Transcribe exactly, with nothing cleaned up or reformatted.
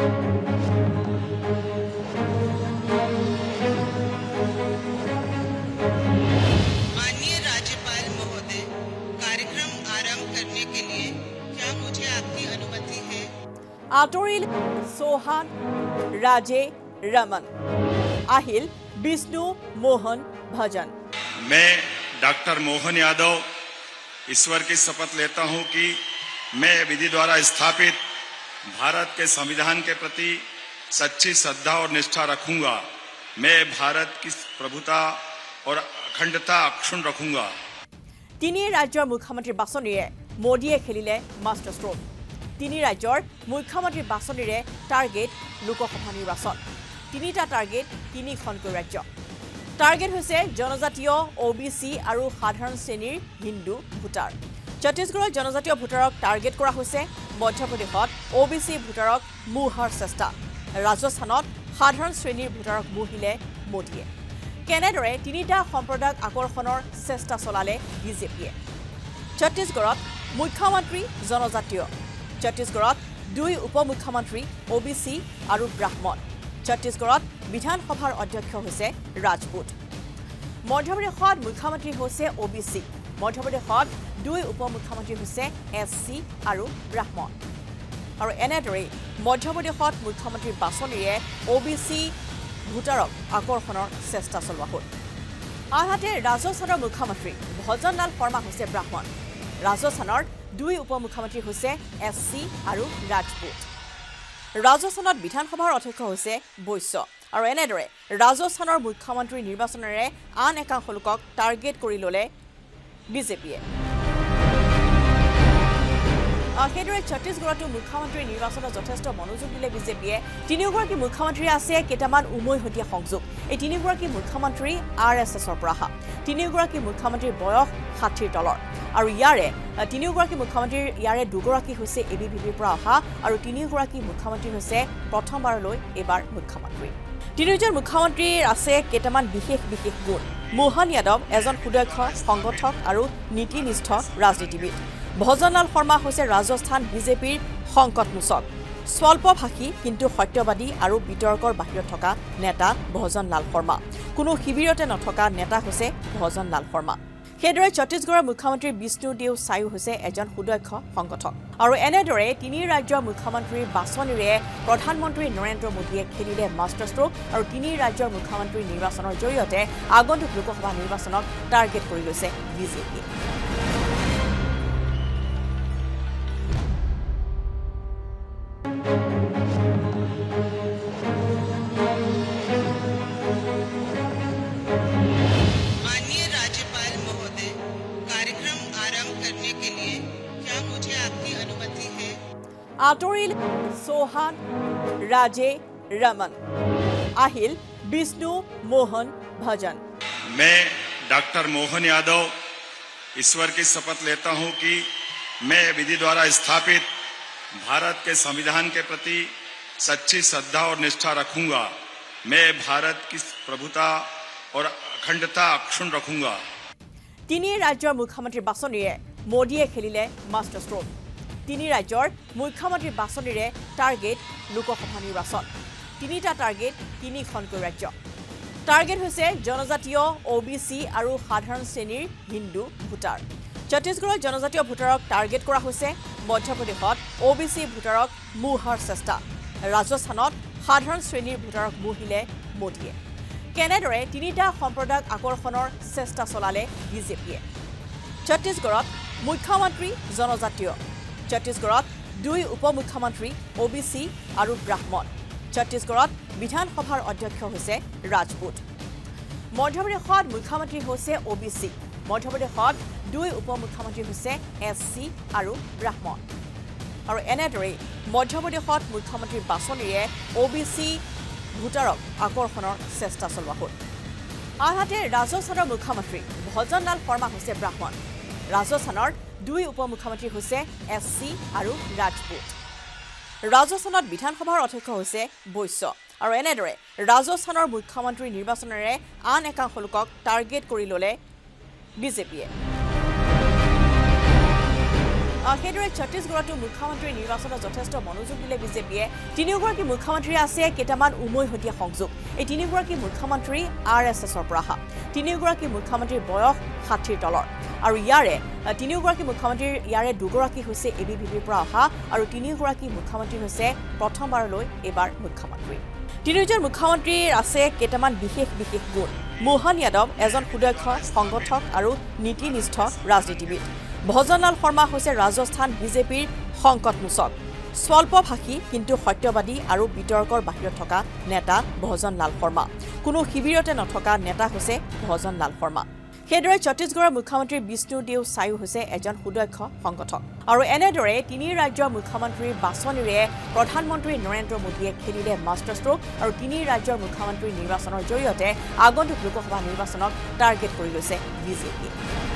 माननीय राज्यपाल महोदय, कार्यक्रम आरंभ करने के लिए क्या मुझे आपकी अनुमति है? आतोरिल सोहान राजे रमन আহিल विष्णु मोहन भजन। मैं डॉक्टर मोहन यादव ईश्वर की शपथ लेता हूं कि मैं विधि द्वारा स्थापित भारत के संविधान के प्रति सच्ची श्रद्धा और निष्ठा रखूंगा। मैं भारत की प्रभुता और अखंडता अक्षुण्ण रखूंगा। তিনি ৰাজ্যৰ মুখ্যমন্ত্ৰী বাছনিৰে মোদীয়ে খেলিলে মাষ্টাৰ ষ্ট্ৰোক। তিনি ৰাজ্যৰ মুখ্যমন্ত্ৰী বাছনিৰে টাৰ্গেট লোকসভা নিৰ্বাচন। তিনিটা টাৰ্গেট তিনিখনকৈ ৰাজ্য। টাৰ্গেট হৈছে জনজাতীয় অ' বি চি আৰু সাধাৰণ শ্ৰেণীৰ হিন্দু ভোটাৰ। ছত্তীশগড়ৰ জনজাতীয় ভোটাৰক টাৰ্গেট কৰা হৈছে। মধ্যপ্ৰদেশত অ' বি চি ভোটাৰক মুহাৰ চেষ্টা। ৰাজস্থানত সাধাৰণ শ্ৰেণীৰ ভোটাৰক মুহিলে মোদীয়ে। কেনেদৰে তিনিটা সম্প্ৰদায়ক আকৰ্ষণৰ চেষ্টা চলালে বিজেপিয়ে। ছত্তীশগড়ত মুখ্যমন্ত্ৰী জনজাতীয়। ছত্তীশগড়ত দুই উপ মুখ্যমন্ত্ৰী অ' বি চি আৰু ব্ৰাহ্মণ। ছত্তীশগড়ত বিধানসভাৰ অধ্যক্ষ হৈছে ৰাজপুত। মধ্যপ্ৰদেশত মুখ্যমন্ত্ৰী হৈছে অ' বি চি। মধ্যপ্ৰদেশত দুই উপ মুখ্যমন্ত্ৰী হৈছে এছ চি আৰু ব্ৰাহ্মণ। আৰু এনেদৰেই মধ্যপ্ৰদেশত মুখ্যমন্ত্ৰীৰ বাছনিৰে অ' বি চি ভোটাৰক আকৰ্ষণৰ চেষ্টা চলোৱা হ'ল। আনহাতে ৰাজস্থানৰ মুখ্যমন্ত্ৰী ভজনলাল শৰ্মা হৈছে ব্ৰাহ্মণ। ৰাজস্থানৰ দুই উপ মুখ্যমন্ত্ৰী হৈছে এছ চি আৰু ৰাজপুত। ৰাজস্থানত বিধানসভাৰ অধ্যক্ষ হৈছে বৈশ্য। আৰু এনেদৰে ৰাজস্থানৰ মুখ্যমন্ত্ৰী নিৰ্বাচনেৰে আন একাংশ লোকক টাৰ্গেট কৰি ল'লে বিজেপিয়ে। সেইদৰে ছত্তীশগড়তো মুখ্যমন্ত্ৰী নিৰ্বাচনত যথেষ্ট মনোযোগ দিলে বিজেপিয়ে। তিনিওগৰাকী মুখ্যমন্ত্ৰী আছে কেইটামান উমৈহতীয়া সংযোগ। এই তিনিগৰাকী মুখ্যমন্ত্ৰী আৰ এছ এছৰ পৰা অহা। তিনিওগৰাকী মুখ্যমন্ত্ৰীৰ বয়স ষাঠিৰ তলৰ। আৰু ইয়াৰে তিনিওগৰাকী মুখ্যমন্ত্ৰীৰ ইয়াৰে দুগৰাকী হৈছে এ বি ভি পিৰ পৰা অহা আৰু তিনিওগৰাকী মুখ্যমন্ত্ৰী হৈছে প্ৰথমবাৰলৈ এইবাৰ মুখ্যমন্ত্ৰী। তিনিওজন মুখ্যমন্ত্ৰীৰ আছে কেইটামান বিশেষ বিশেষ গুণ। মোহন যাদৱ এজন সুদক্ষ সংগঠক আৰু নীতিনিষ্ঠ ৰাজনীতিবিদ। ভজনলাল শৰ্মা হৈছে ৰাজস্থান বিজেপিৰ সংকটমোচক। স্বল্পভাষী কিন্তু সত্যবাদী আৰু বিতৰ্কৰ বাহিৰত থকা নেতা ভজনলাল শৰ্মা। কোনো শিবিৰতে নথকা নেতা হৈছে ভজনলাল শৰ্মা। সেইদৰে ছত্তীশগড়ৰ মুখ্যমন্ত্ৰী বিষ্ণুদেও চায়ো হৈছে এজন সুদক্ষ সংগঠক। আৰু এনেদৰে তিনি ৰাজ্যৰ মুখ্যমন্ত্ৰীৰ বাছনিৰে প্ৰধানমন্ত্ৰী নৰেন্দ্ৰ মোদীয়ে খেলিলে মাষ্টাৰ ষ্ট্ৰোক আৰু তিনি ৰাজ্যৰ মুখ্যমন্ত্ৰী নিৰ্বাচনৰ জৰিয়তে আগন্তুক লোকসভা নিৰ্বাচনক টাৰ্গেট কৰি লৈছে বিজেপিয়ে। माननीय राज्यपाल महोदय, कार्यक्रम आरंभ करने के लिए क्या मुझे आपकी अनुमति है? आतोरिल सोहान राजे रमन আহিल विष्णु मोहन भजन। मैं डॉक्टर मोहन यादव ईश्वर की शपथ लेता हूं कि मैं विधि द्वारा स्थापित भारत के संविधान के प्रति सच्ची श्रद्धा और निष्ठा रखूंगा। मैं भारत की प्रभुता और अखंडता अक्षुण्ण रखूंगा। তিনি ৰাজ্যৰ মুখ্যমন্ত্ৰী বাছনিৰে মোদীয়ে খেলিলে মাষ্টাৰ ষ্ট্ৰোক। তিনি ৰাজ্যৰ মুখ্যমন্ত্ৰী বাছনিৰে টাৰ্গেট লোকসভা নিৰ্বাচন। তিনিটা টাৰ্গেট তিনিখনকৈ ৰাজ্য। টাৰ্গেট হৈছে জনজাতীয় অ' বি চি আৰু সাধাৰণ শ্ৰেণীৰ হিন্দু ভোটাৰ। ছত্তীশগড়ৰ জনজাতীয় ভোটাৰক টাৰ্গেট কৰা হৈছে। মধ্যপ্ৰদেশত অ' বি চি ভোটাৰক মুহাৰ চেষ্টা। ৰাজস্থানত সাধাৰণ শ্ৰেণীৰ ভোটাৰক মুহিলে মোদীয়ে। কেনেদৰে তিনিটা সম্প্ৰদায়ক আকৰ্ষণৰ চেষ্টা চলালে বিজেপিয়ে। ছত্তীশগড়ত মুখ্যমন্ত্ৰী জনজাতীয়। ছত্তীশগড়ত দুই উপ মুখ্যমন্ত্ৰী অ' বি চি আৰু ব্ৰাহ্মণ। ছত্তীশগড়ত বিধানসভাৰ অধ্যক্ষ হৈছে ৰাজপুত। মধ্যপ্ৰদেশত মুখ্যমন্ত্ৰী হৈছে অ' বি চি। মধ্যপ্ৰদেশত দুই উপ মুখ্যমন্ত্ৰী হৈছে এছ চি আৰু ব্ৰাহ্মণ। আৰু এনেদৰেই মধ্যপ্ৰদেশত মুখ্যমন্ত্ৰীৰ বাছনিৰে অ' বি চি ভোটাৰক আকৰ্ষণৰ চেষ্টা চলোৱা হ'ল। আনহাতে ৰাজস্থানৰ মুখ্যমন্ত্ৰী ভজনলাল শৰ্মা হৈছে ব্ৰাহ্মণ। ৰাজস্থানৰ দুই উপ মুখ্যমন্ত্ৰী হৈছে এছ চি আৰু ৰাজপুত। ৰাজস্থানত বিধানসভাৰ অধ্যক্ষ হৈছে বৈশ্য। আৰু এনেদৰে ৰাজস্থানৰ মুখ্যমন্ত্ৰী নিৰ্বাচনেৰে আন একাংশ লোকক টাৰ্গেট কৰি ল'লে বিজেপিয়ে। সেইদৰে ছত্তীশগড়তো মুখ্যমন্ত্ৰী নিৰ্বাচনত যথেষ্ট মনোযোগ দিলে বিজেপিয়ে তিনিওগৰাকী মুখ্যমন্ত্ৰী আছে কেইটামান উমৈহতীয়া সংযোগ এই তিনিগৰাকী মুখ্যমন্ত্ৰী আৰ এছ এছৰ পৰা অহা তিনিওগৰাকী মুখ্যমন্ত্ৰীৰ বয়স ষাঠিৰ তলৰ আৰু ইয়াৰে তিনিওগৰাকী মুখ্যমন্ত্ৰীৰ ইয়াৰে দুগৰাকী হৈছে এ বি ভি পিৰ পৰা অহা আৰু তিনিওগৰাকী মুখ্যমন্ত্ৰী হৈছে প্ৰথমবাৰলৈ এইবাৰ মুখ্যমন্ত্ৰী তিনিওজন মুখ্যমন্ত্ৰীৰ আছে কেইটামান বিশেষ বিশেষ গুণ মোহন যাদৱ এজন সুদক্ষ সংগঠক আৰু নীতিনিষ্ঠ ৰাজনীতিবিদ ভজনলাল শৰ্মা হৈছে ৰাজস্থান বিজেপিৰ সংকটমোচক স্বল্পভাষী কিন্তু সত্যবাদী আৰু বিতৰ্কৰ বাহিৰত থকা নেতা ভজনলাল শৰ্মা কোনো শিবিৰতে নথকা নেতা হৈছে ভজনলাল শৰ্মা সেইদৰে ছত্তীশগড়ৰ মুখ্যমন্ত্ৰী বিষ্ণুদেও চায়ু হৈছে এজন সুদক্ষ সংগঠক আৰু এনেদৰে তিনি ৰাজ্যৰ মুখ্যমন্ত্ৰীৰ বাছনিৰে প্ৰধানমন্ত্ৰী নৰেন্দ্ৰ মোদীয়ে খেলিলে মাষ্টাৰ ষ্ট্ৰোক আৰু তিনি ৰাজ্যৰ মুখ্যমন্ত্ৰীৰ নিৰ্বাচনৰ জৰিয়তে আগন্তুক লোকসভা নিৰ্বাচনক টাৰ্গেট কৰি লৈছে বিজেপি